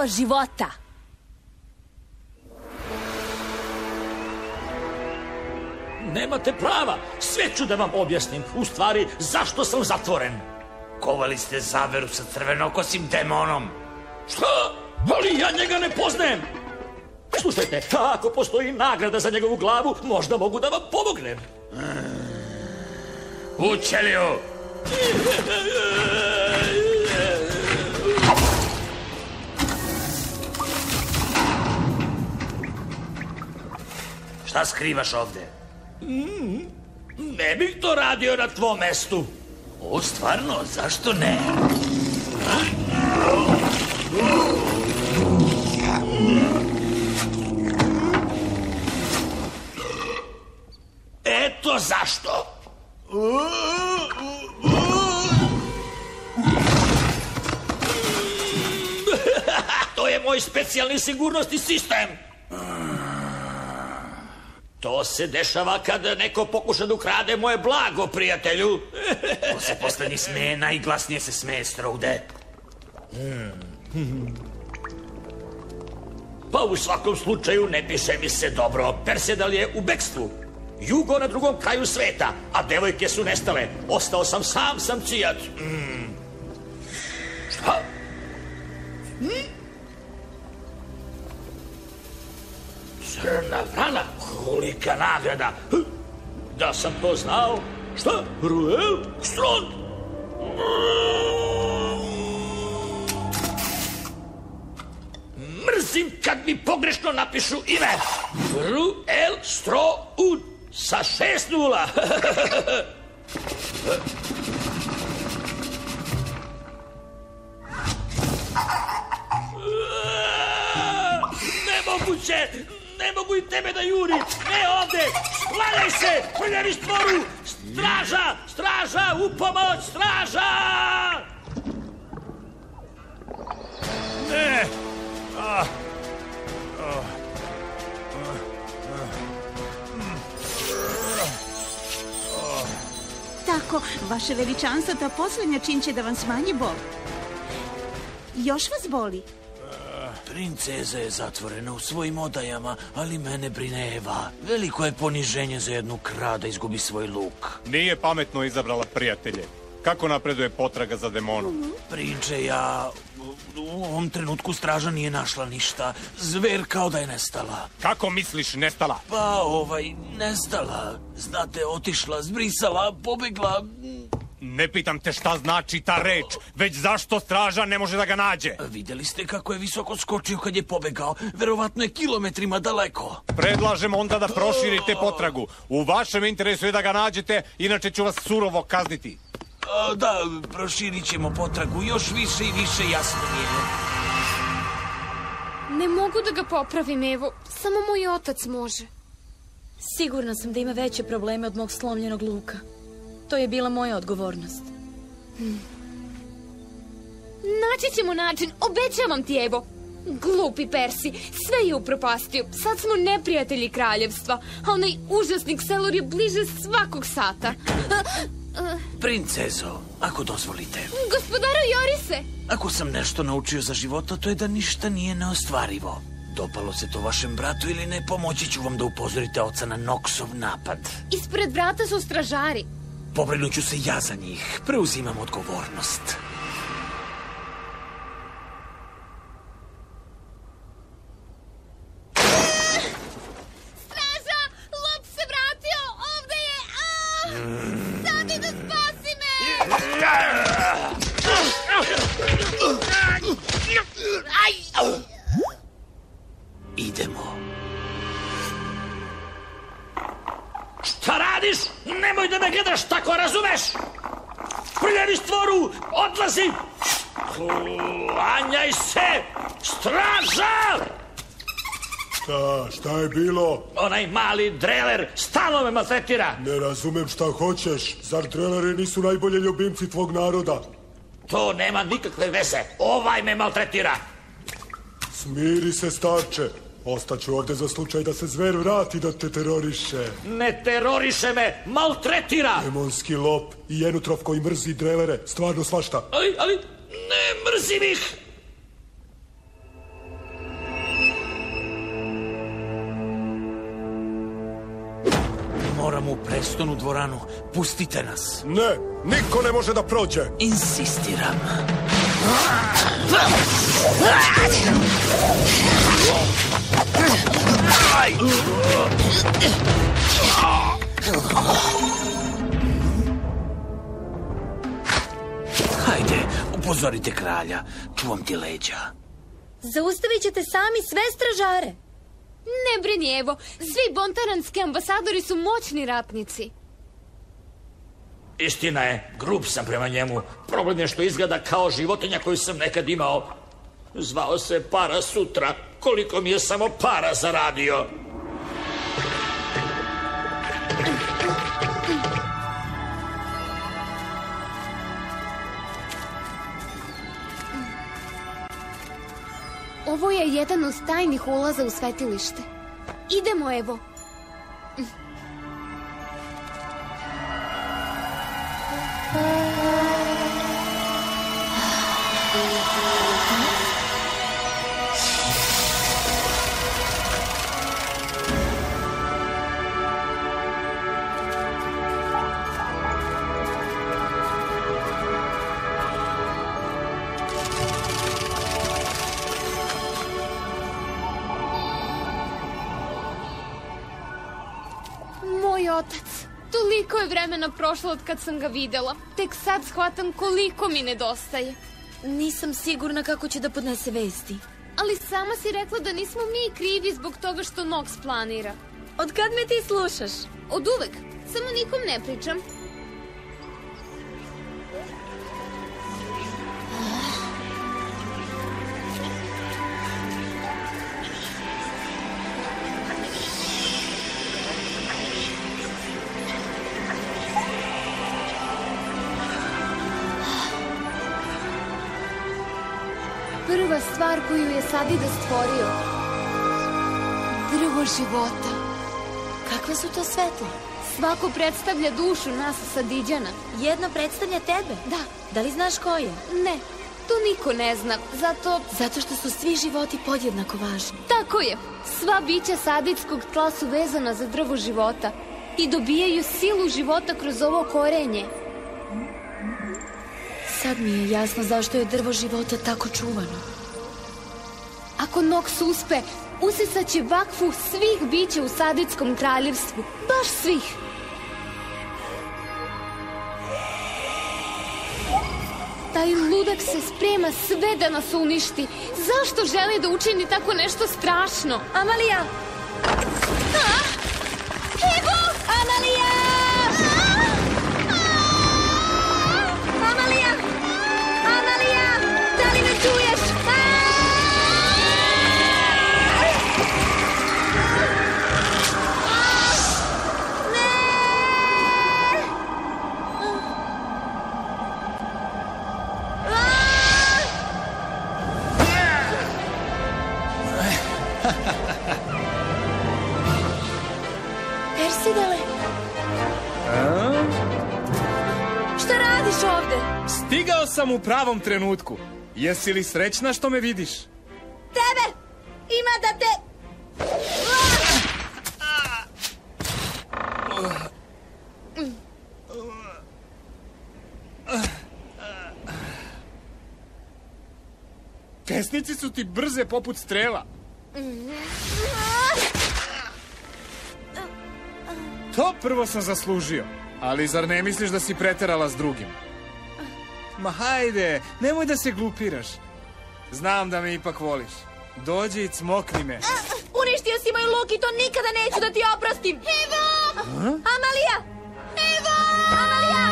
života. Nemate prava. Sve ću da vam objasnim. U stvari, zašto sam zatvoren. Kovali ste zaveru sa crvenokosim demonom. Šta? Ali ja njega ne poznajem. Slušajte, ako postoji nagrada za njegovu glavu, možda mogu da vam pomognem. U ćeliju! Šta skrivaš ovde? Ne bih to radio na tvom mestu. O, stvarno, zašto ne? Eto zašto. To je moj specijalni sigurnosni sistem. To se dešava kada neko pokuša da ukrade moje blago, prijatelju. Ko se poslednji smeje, najglasnije se smeje, Strode. Pa u svakom slučaju ne piše mi se dobro. Persedal je u bekstvu. Jugo na drugom kraju sveta, a devojke su nestale. Ostao sam sam cijat. Šta? Crna vrana, kolika nagrada. Da sam to znao. Šta? Ruel Strond? Mrzim kad mi pogrešno napišu ime. Ruel Strond sa 6-0. Nemoguće! Ne mogu i tebe da juri! Ne ovde! Sklanjaj se! Prljavi stvoru! Straža! Straža! U pomoć! Straža! Ne! Tako, vaše veličanstvo, ta poslednja čin će da vam smanji bol. Još vas boli? Princeza je zatvorena u svojim odajama, ali mene brine Eva. Veliko je poniženje za jednu kralj da izgubi svoj luk. Nije pametno izabrala prijatelje. Kako napreduje potraga za demonom? Prinče, ja... U ovom trenutku straža nije našla ništa. Zver kao da je nestala. Kako misliš nestala? Pa, nestala. Znate, otišla, zbrisala, pobegla... Ne pitam te šta znači ta reč, već zašto straža ne može da ga nađe. Videli ste kako je visoko skočio kad je pobegao. Verovatno je kilometrima daleko. Predlažem onda da proširite potragu. U vašem interesu je da ga nađete, inače ću vas surovo kazniti. Da, proširit ćemo potragu još više i više, jasno mi je. Ne mogu da ga popravim, Evo. Samo moj otac može. Sigurna sam da ima veće probleme od mog slomljenog luka. To je bila moja odgovornost. Naći ćemo način, obećavam ti, Evo. Glupi Persi, sve je upropastio. Sad smo neprijatelji kraljevstva, a onaj užasnik Selor je bliže svakog sata. Princezo, ako dozvolite. Gospodaru Jorise! Ako sam nešto naučio za života, to je da ništa nije neostvarivo. Dopalo se to vašem bratu ili ne, pomoći ću vam da upozorite oca na Noksov napad. Ispred vrata su stražari. Pobrinut ću se ja za njih. Preuzimam odgovornost. Straža! Lup se vratio! Ovde je! Stani da spasi me! Idemo. Šta radiš? Nemoj da me gledaš tako, razumeš? Prljavi stvoru! Odlazi! Klanjaj se! Straža! Šta je bilo? Onaj mali dreler stalno me maltretira. Ne razumem šta hoćeš. Zar dreleri nisu najbolje ljubimci tvog naroda? To nema nikakve veze. Ovaj me maltretira. Smiri se, starče. Ostaću ovde za slučaj da se zver vrati da te teroriše. Ne teroriše me, maltretira. Demonski lop i jenutrov koji mrzi drelere. Stvarno svašta. Ali ne mrzim ih. u prestonu dvoranu. Pustite nas. Ne, niko ne može da prođe. Insistiram. Hajde, upozorite kralja. Čuvam ti leđa. Zaustavit ćete sami sve stražare. Ne brini, Evo. Svi bontaranski ambasadori su moćni ratnici. Istina je, grub sam prema njemu. Problem je što izgleda kao životinja koju sam nekad imao. Zvao se Para Sutra. Koliko mi je samo para zaradio. Ovo je jedan od tajnih ulaza u svetilište. Idemo, Evo. Moj otac. Toliko je vremena prošlo od kad sam ga videla. Tek sad shvatam koliko mi nedostaje. Nisam sigurna kako će da podnese vesti. Ali sama si rekla da nismo mi krivi zbog toga što Nox planira. Od kad me ti slušaš? Od uvek. Samo nikom ne pričam. Prva stvar koju je Sadida stvorio. Drvo života. Kakva su to svetla? Svako predstavlja dušu nas Sadiđana. Jedno predstavlja tebe? Da. Da li znaš ko je? Ne, to niko ne zna, Zato što su svi životi podjednako važni. Tako je. Sva bića sadidskog tla su vezana za drvo života i dobijaju silu života kroz ovo korenje. Sad mi je jasno zašto je drvo života tako čuvano. Ako Nox uspe, usisaće vakfu svih bića u Sadidskom kraljevstvu. Baš svih. Taj ludak se sprema sve da nas uništi. Zašto želi da učini tako nešto strašno? Amalija! Evo! Amalija! Amalija! Amalija! Da li me čuješ? Persidele? Šta radiš ovde? Stigao sam u pravom trenutku. Jesi li srećna što me vidiš? Tebe! Ima da te... Pesnici su ti brze poput strela. To prvo sam zaslužio. Ali zar ne misliš da si preterala s drugim? Ma hajde, nemoj da se glupiraš. Znam da me ipak voliš. Dođi i cmokni me. Uništio si moj luk i to nikada neću da ti oprostim. Evo! Amalija! Evo! Amalija!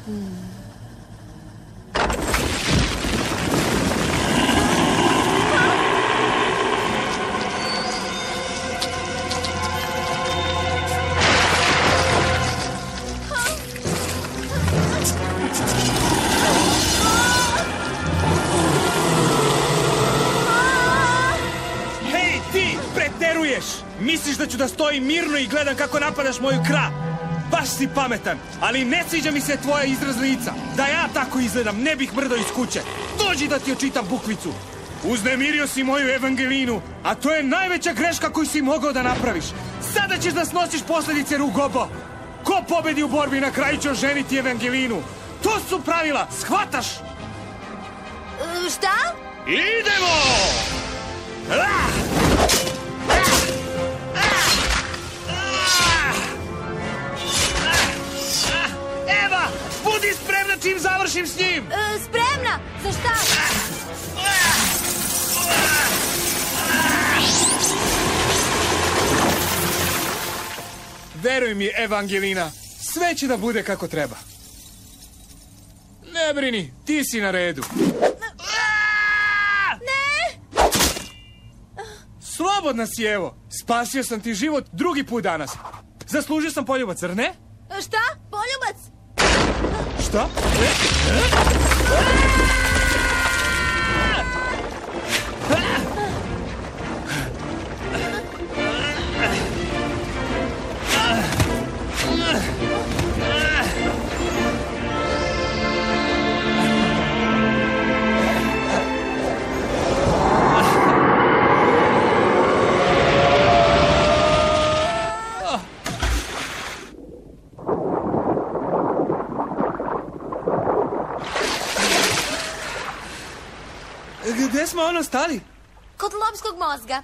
Misliš da ću da stojim mirno i gledam kako napadaš moju krav? Baš si pametan, ali ne sviđa mi se tvoja izraz lica. Da ja tako izgledam, ne bih mrdao iz kuće. Dođi da ti očitam bukvicu. Uznemirio si moju Evangelinu, a to je najveća greška koju si mogao da napraviš. Sada ćeš da snosiš posledice, Rugobo. Ko pobedi u borbi, na kraju će oženiti Evangelinu. To su pravila, shvataš? Šta? Idemo! Eva, budi spremna čim završim s njim! Spremna? Za šta? Veruj mi, Evangelina, sve će da bude kako treba. Ne brini, ti si na redu. Ne! Slobodna si, Evo. Spasio sam ti život drugi put danas. Zaslužio sam poljubac, zar ne? Šta? Poljubac? Šta? Gde smo ono stali? Kod lopskog mozga.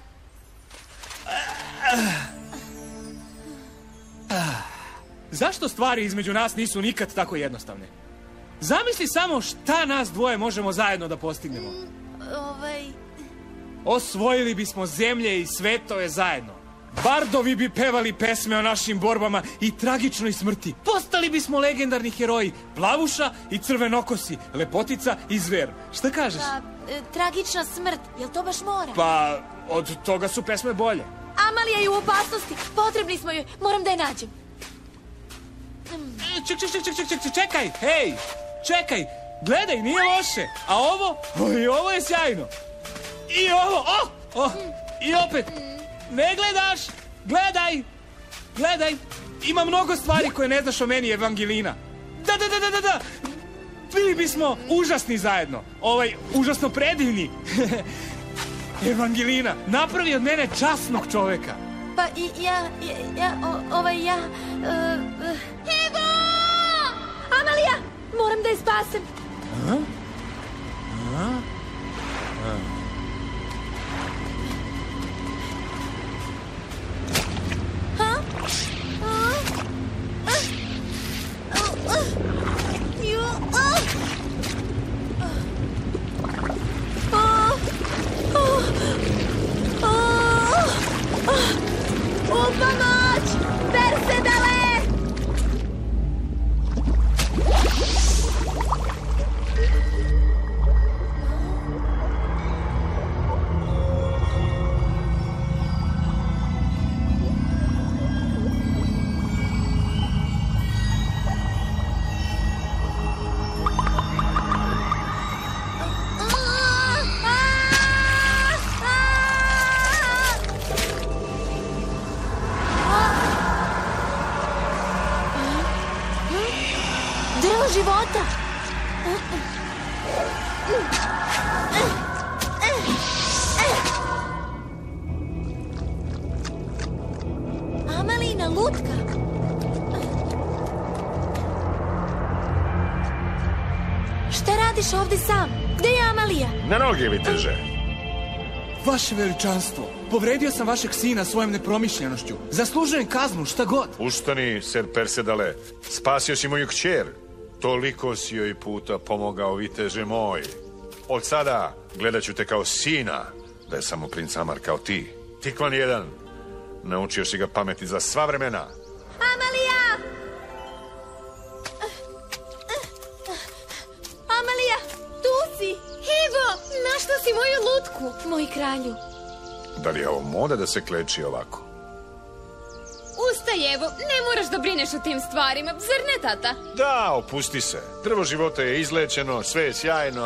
Zašto stvari između nas nisu nikad tako jednostavne? Zamisli samo šta nas dvoje možemo zajedno da postignemo. Osvojili bismo zemlje i svetove zajedno. Bardovi bi pevali pesme o našim borbama i tragičnoj smrti. Postali bismo legendarni heroji. Plavuša i Crvenokosi, Lepotica i Zver. Šta kažeš? Tragična smrt, jel to baš mora? Pa, od toga su pesme bolje. Amalija je u opasnosti, potrebni smo joj, moram da je nađem. Čekaj, hej, čekaj, gledaj, nije loše. A ovo, i ovo je sjajno. I ovo, i opet. Ne gledaš, gledaj. Ima mnogo stvari koje ne znaš o meni, Evangelina. Da. Bili bismo užasni zajedno. Užasno predivni. Evangelina, napravi od mene časnog čoveka. Pa i ja... Evo! Amalija! Moram da je spasem. U pomoć! Persedale! Života. Amalina lutka. Šta radiš ovdje sam? Gde je Amalija? Na noge, viteže. Vaše veličanstvo, povredio sam vašeg sina svojom nepromišljenošću. Zaslužujem kaznu, šta god. Ustani, ser Persedale. Spasio si moju kćer. Toliko si joj puta pomogao, viteže moj. Od sada gledat ću te kao sina, da je samo princ Amar kao ti. Tikvan jedan. Naučio si ga pameti za sva vremena. Amalija! Zašto si moju lutku, moj kralju? Da li je ovo moda da se kleči ovako? Ustaj, Evo, ne moraš da brineš o tim stvarima, zar ne, tata? Da, opusti se. Drvo života je izlečeno, sve je sjajno.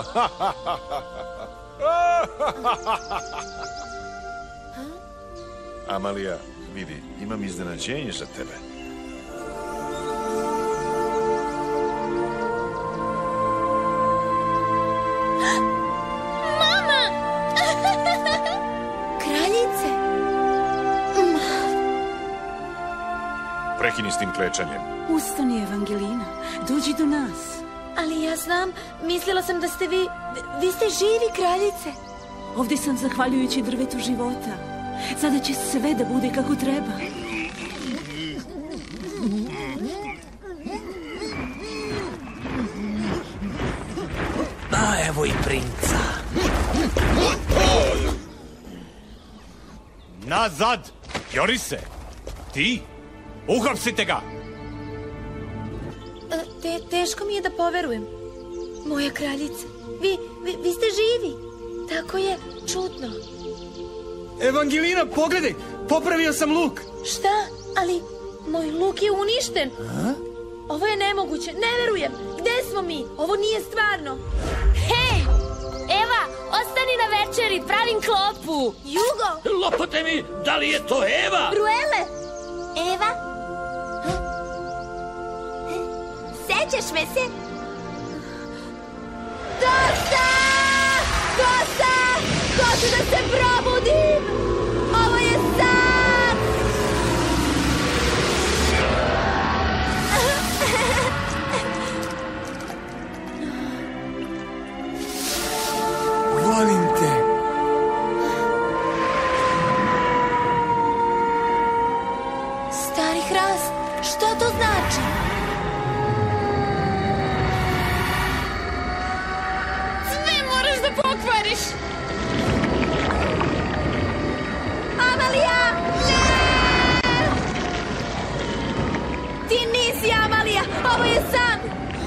Amalija, vidi, imam iznenađenje za tebe. Mama! Kraljice? Prekini s tim klečanjem. Ustani, Evangelina. Dođi do nas. Ali ja znam, mislila sam da ste vi... Vi ste živi, kraljice. Ovdje sam zahvaljujući drvetu života. Sada će sve da bude kako treba. A evo i princa. Nazad! Jorise! Ti? Uhapsite ga! Teško mi je da poverujem. Moja kraljice, vi ste živi. Tako je čudno. Evangelina, pogledaj, popravio sam luk. Šta? Ali moj luk je uništen. Ovo je nemoguće, ne verujem. Gde smo mi? Ovo nije stvarno. Hej! Eva, ostani na večeri, pravim klopu. Jugo! Lopote mi, da li je to Eva? Ruele! Eva? Sećaš me se? Dosta! Dosta! Hoću da se probudim! Ovo je san! Volim te. Stari hrast, šta to znači? Sve moraš da pokvariš. Amalija! Ne! Ti nisi Amalija, ovo je san!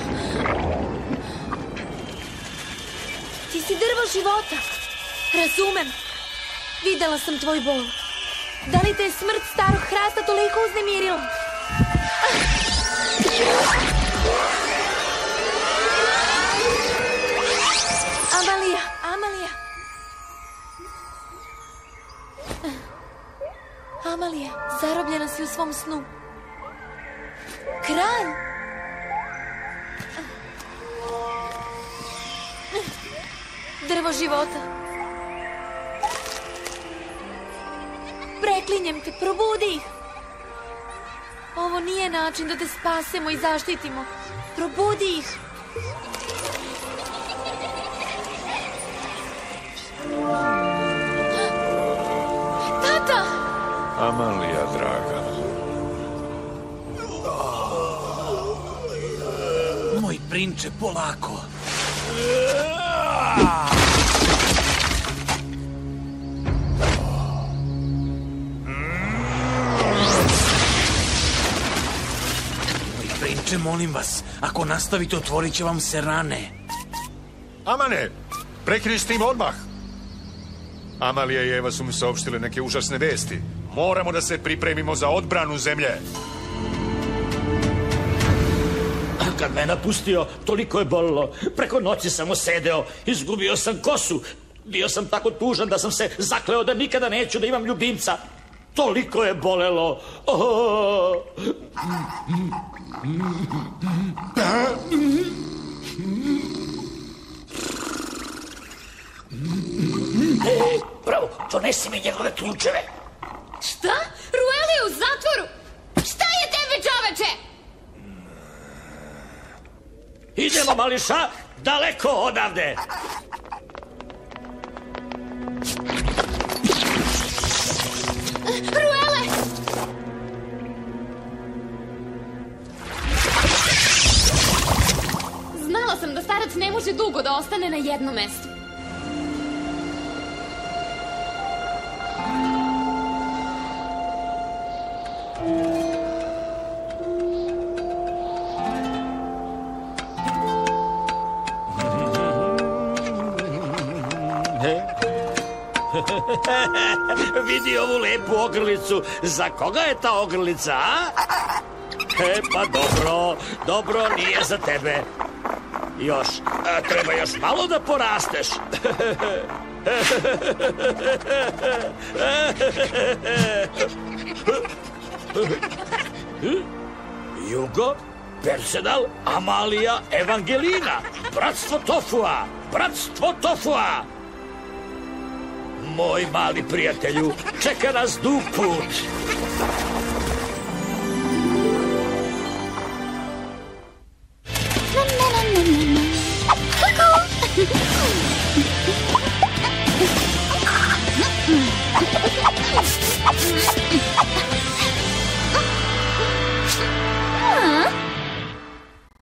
Ti si drvo života. Razumem. Videla sam tvoj bol. Da li te je smrt starog hrasta toliko uznemirila? Amalija, Amalija. Amalija, zarobljena si u svom snu. Kralj! Drvo života. Preklinjem te, probudi ih. Ovo nije način da te spasemo i zaštitimo. Probudi ih. Tata! Amalija, draga. Moj prinče, polako. Prinče, molim vas, ako nastavite, otvorit će vam se rane. Amane, prekini s tim odmah. Amalija i Eva su mi saopštile neke užasne vesti. Moramo da se pripremimo za odbranu zemlje. Kad me napustio, toliko je bolilo. Preko noći sam osedeo, izgubio sam kosu. Bio sam tako tužan da sam se zakleo da nikada neću da imam ljubimca. Toliko je bolelo. Bravo, donesi mi njegove ključeve. Šta? Ruel je u zatvoru? Šta je tebe, čoveče? Idemo, mališa, daleko odavde. Ruele! Znala sam da starac ne može dugo da ostane na jednom mestu. Vidi ovu lepu ogrlicu. Za koga je ta ogrlica, a? Pa dobro, nije za tebe. Još, treba još malo da porasteš. Jugo, Persedal, Amalija, Evangelina. Bratstvo Tofua. Moj mali prijatelju, čeka nas dug put. Kuku!